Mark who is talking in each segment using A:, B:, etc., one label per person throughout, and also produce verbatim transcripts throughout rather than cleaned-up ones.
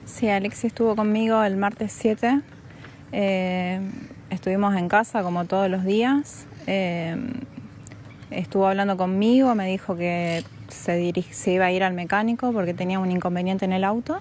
A: Sí, Alexis estuvo conmigo el martes siete. Eh, estuvimos en casa como todos los días. Eh, estuvo hablando conmigo, me dijo que se, dirige, se iba a ir al mecánico porque tenía un inconveniente en el auto.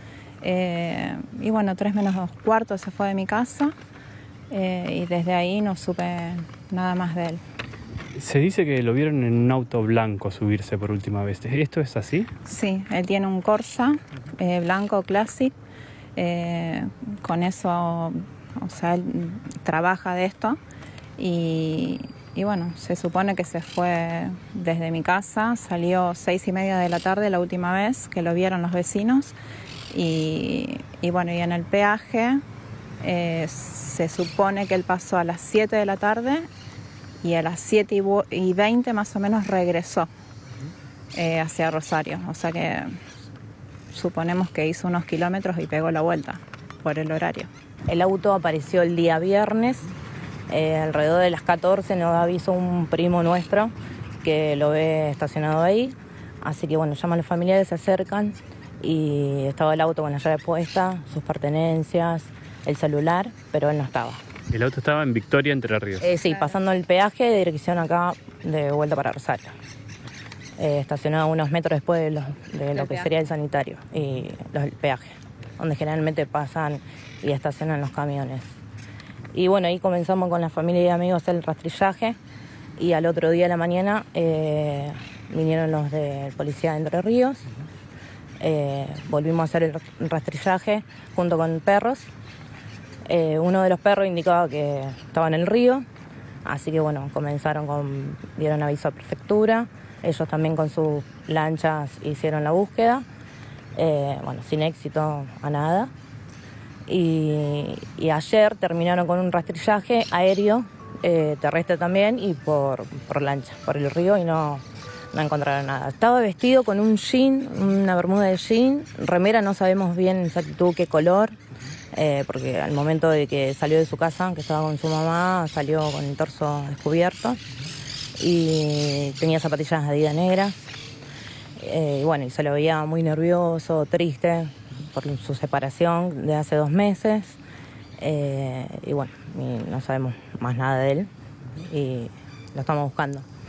A: Eh, y bueno, tres menos dos cuartos se fue de mi casa eh, y desde ahí no supe nada más de él.
B: Se dice que lo vieron en un auto blanco subirse por última vez. ¿Esto es así?
A: Sí, él tiene un Corsa eh, blanco Classic. Eh, con eso, o sea, él trabaja de esto y, y bueno, se supone que se fue desde mi casa, salió seis y media de la tarde la última vez que lo vieron los vecinos y, y bueno, y en el peaje eh, se supone que él pasó a las siete de la tarde y a las siete y veinte más o menos regresó eh, hacia Rosario, o sea que suponemos que hizo unos kilómetros y pegó la vuelta por el horario.
C: El auto apareció el día viernes, eh, alrededor de las catorce nos avisó un primo nuestro que lo ve estacionado ahí, así que bueno, llaman a los familiares, se acercan y estaba el auto con la llave puesta, sus pertenencias, el celular, pero él no estaba.
B: El auto estaba en Victoria, Entre Ríos.
C: Eh, sí, pasando el peaje de dirección acá de vuelta para Rosario. Eh, estacionado unos metros después de lo, de lo que sería el sanitario y los, el peaje, donde generalmente pasan y estacionan los camiones. Y bueno, ahí comenzamos con la familia y amigos el rastrillaje y al otro día de la mañana eh, vinieron los de Policía de Entre Ríos. Eh, volvimos a hacer el rastrillaje junto con perros. Eh, uno de los perros indicaba que estaba en el río, así que bueno, comenzaron con, dieron aviso a prefectura, ellos también con sus lanchas hicieron la búsqueda, eh, bueno, sin éxito a nada. Y, y ayer terminaron con un rastrillaje aéreo, eh, terrestre también, y por, por lancha, por el río, y no, no encontraron nada. Estaba vestido con un jean, una bermuda de jean, remera, no sabemos bien en exactitud qué color, eh, porque al momento de que salió de su casa, que estaba con su mamá, salió con el torso descubierto y tenía zapatillas Adidas negras. Eh, y bueno, y se lo veía muy nervioso, triste por su separación de hace dos meses. Eh, y bueno, y no sabemos más nada de él y lo estamos buscando.